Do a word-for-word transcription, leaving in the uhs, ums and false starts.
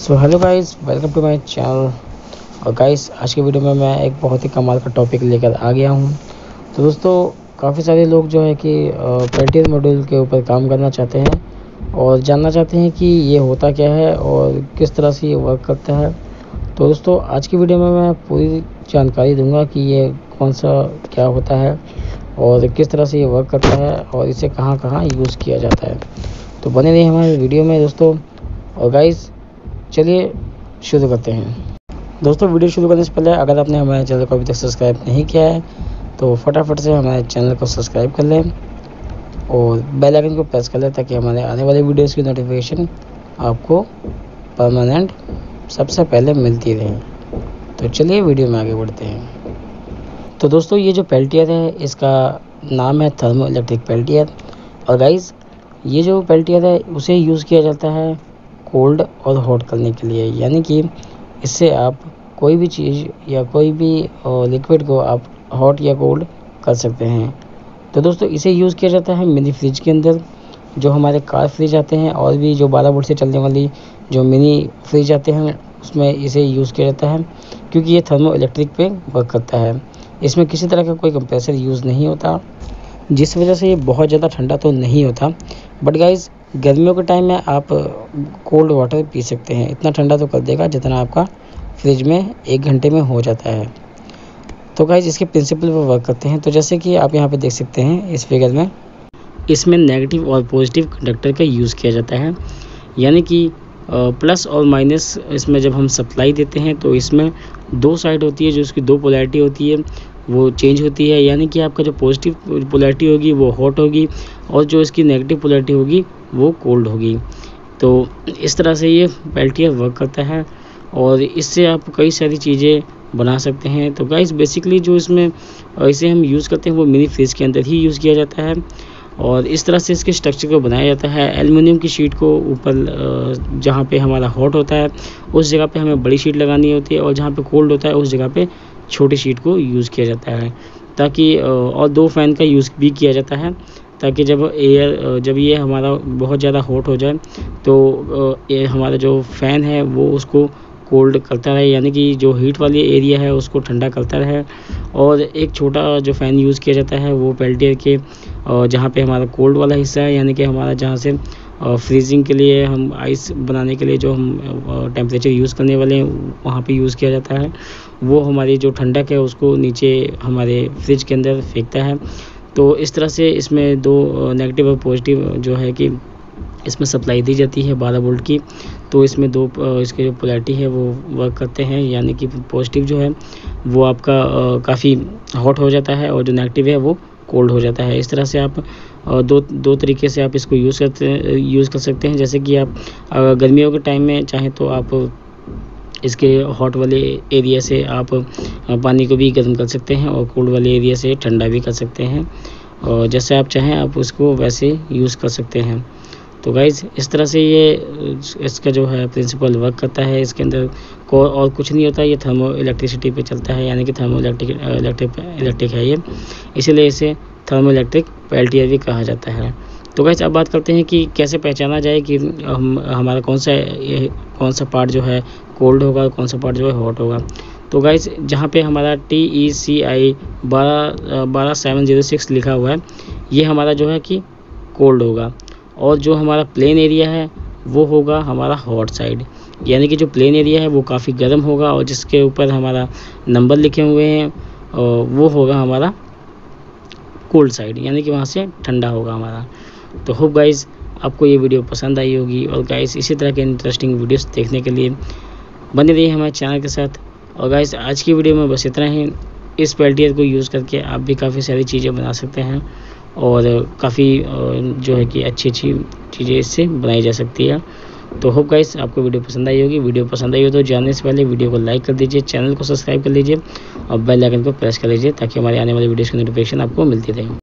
So hello guys, welcome to my channel. और guys, आज के वीडियो में मैं एक बहुत ही कमाल का टॉपिक लेकर आ गया हूं। तो दोस्तों, काफ़ी सारे लोग जो है कि पेल्टियर मॉड्यूल के ऊपर काम करना चाहते हैं और जानना चाहते हैं कि ये होता क्या है और किस तरह से ये वर्क करता है। तो दोस्तों, आज की वीडियो में मैं पूरी जानकारी दूंगा कि ये कौन सा क्या होता है और किस तरह से ये वर्क करता है और इसे कहाँ कहाँ यूज़ किया जाता है। तो बने रहिए हमारे वीडियो में दोस्तों। और गाइस, चलिए शुरू करते हैं। दोस्तों, वीडियो शुरू करने से पहले अगर आपने हमारे चैनल को अभी तक सब्सक्राइब नहीं किया है तो फटाफट से हमारे चैनल को सब्सक्राइब कर लें और बेल आइकन को प्रेस कर लें ताकि हमारे आने वाले वीडियोस की नोटिफिकेशन आपको परमानेंट सबसे पहले मिलती रहे। तो चलिए वीडियो में आगे बढ़ते हैं। तो दोस्तों, ये जो पेल्टियर है इसका नाम है थर्मो इलेक्ट्रिक पेल्टियर। और गाइस, ये जो पेल्टियर है उसे यूज़ किया जाता है कोल्ड और हॉट करने के लिए, यानी कि इससे आप कोई भी चीज़ या कोई भी लिक्विड को आप हॉट या कोल्ड कर सकते हैं। तो दोस्तों, इसे यूज़ किया जाता है मिनी फ्रिज के अंदर, जो हमारे कार फ्रिज आते हैं और भी जो बारह वोल्ट से चलने वाली जो मिनी फ्रिज आते हैं उसमें इसे यूज़ किया जाता है, क्योंकि ये थर्मो इलेक्ट्रिक पे वर्क करता है। इसमें किसी तरह का कोई कंप्रेसर यूज़ नहीं होता, जिस वजह से ये बहुत ज़्यादा ठंडा तो नहीं होता। बट गाइज़, गर्मियों के टाइम में आप कोल्ड वाटर पी सकते हैं, इतना ठंडा तो कर देगा जितना आपका फ्रिज में एक घंटे में हो जाता है। तो गाइज़, इसके प्रिंसिपल पर वर्क करते हैं। तो जैसे कि आप यहाँ पे देख सकते हैं इस फिगर में, इसमें नेगेटिव और पॉजिटिव कंडक्टर का यूज़ किया जाता है, यानी कि प्लस और माइनस इसमें जब हम सप्लाई देते हैं तो इसमें दो साइड होती है, जो इसकी दो पोलैरिटी होती है वो चेंज होती है, यानी कि आपका जो पॉजिटिव पोलैरिटी होगी वो हॉट होगी और जो इसकी नेगेटिव पोलैरिटी होगी वो कोल्ड होगी। तो इस तरह से ये पेल्टियर वर्क करता है और इससे आप कई सारी चीज़ें बना सकते हैं। तो गाइस, बेसिकली जो इसमें इसे हम यूज़ करते हैं वो मिनी फ्रिज के अंदर ही यूज़ किया जाता है और इस तरह से इसके स्ट्रक्चर को बनाया जाता है। एल्युमिनियम की शीट को ऊपर जहाँ पे हमारा हॉट होता है उस जगह पे हमें बड़ी शीट लगानी होती है और जहाँ पे कोल्ड होता है उस जगह पे छोटी शीट को यूज़ किया जाता है, ताकि और दो फैन का यूज़ भी किया जाता है, ताकि जब एयर जब ये हमारा बहुत ज़्यादा हॉट हो जाए तो ये हमारा जो फ़ैन है वो उसको कोल्ड करता रहे, यानी कि जो हीट वाली एरिया है उसको ठंडा करता रहे। और एक छोटा जो फ़ैन यूज़ किया जाता है वो पेल्टियर के जहाँ पे हमारा कोल्ड वाला हिस्सा है, यानी कि हमारा जहाँ से फ्रीजिंग के लिए हम आइस बनाने के लिए जो हम टेम्परेचर यूज़ करने वाले हैं वहाँ पे यूज़ किया जाता है, वो हमारी जो ठंडक है उसको नीचे हमारे फ्रिज के अंदर फेंकता है। तो इस तरह से इसमें दो नेगेटिव और पॉजिटिव जो है कि इसमें सप्लाई दी जाती है बारह वोल्ट की। तो इसमें दो इसके जो पोलैरिटी है वो वर्क करते हैं, यानी कि पॉजिटिव जो है वो आपका काफ़ी हॉट हो जाता है और जो नेगेटिव है वो कोल्ड हो जाता है। इस तरह से आप दो दो तरीके से आप इसको यूज़ करते यूज़ कर सकते हैं। जैसे कि आप गर्मियों के टाइम में चाहें तो आप इसके हॉट वाले एरिया से आप पानी को भी गर्म कर सकते हैं और कोल्ड वाले एरिया से ठंडा भी कर सकते हैं, और जैसे आप चाहें आप उसको वैसे यूज़ कर सकते हैं। तो गाइज़, इस तरह से ये इसका जो है प्रिंसिपल वर्क करता है। इसके अंदर को और कुछ नहीं होता, ये थर्मो इलेक्ट्रिसिटी पे चलता है, यानी कि थर्मो इलेक्ट्रिक इलेक्ट्रिक इलेक्ट्रिक है ये, इसीलिए इसे थर्मो इलेक्ट्रिक पेल्टियर भी कहा जाता है। तो गाइस, अब बात करते हैं कि कैसे पहचाना जाए कि हम हमारा कौन सा ये कौन सा पार्ट जो है कोल्ड होगा और कौन सा पार्ट जो है हॉट होगा। तो गाइस, जहाँ पे हमारा टी ई सी आई बारह बारह सेवन ज़ीरो सिक्स लिखा हुआ है ये हमारा जो है कि कोल्ड होगा, और जो हमारा प्लेन एरिया है वो होगा हमारा हॉट साइड, यानी कि जो प्लेन एरिया है वो काफ़ी गर्म होगा और जिसके ऊपर हमारा नंबर लिखे हुए हैं वो होगा हमारा कोल्ड साइड, यानी कि वहाँ से ठंडा होगा हमारा। तो होप गाइज़ आपको ये वीडियो पसंद आई होगी, और गाइज़ इसी तरह के इंटरेस्टिंग वीडियोस देखने के लिए बने रहिए हमारे चैनल के साथ। और गाइज़, आज की वीडियो में बस इतना ही। इस पेल्टियर को यूज़ करके आप भी काफ़ी सारी चीज़ें बना सकते हैं और काफ़ी जो है कि अच्छी अच्छी चीज़ें इससे बनाई जा सकती है। तो होप गाइस आपको वीडियो पसंद आई होगी। वीडियो पसंद आई हो तो जानने से पहले वीडियो को लाइक कर दीजिए, चैनल को सब्सक्राइब कर लीजिए और बेल आइकन को प्रेस कर लीजिए ताकि हमारे आने वाली वीडियोस की नोटिफिकेशन आपको मिलती रहे।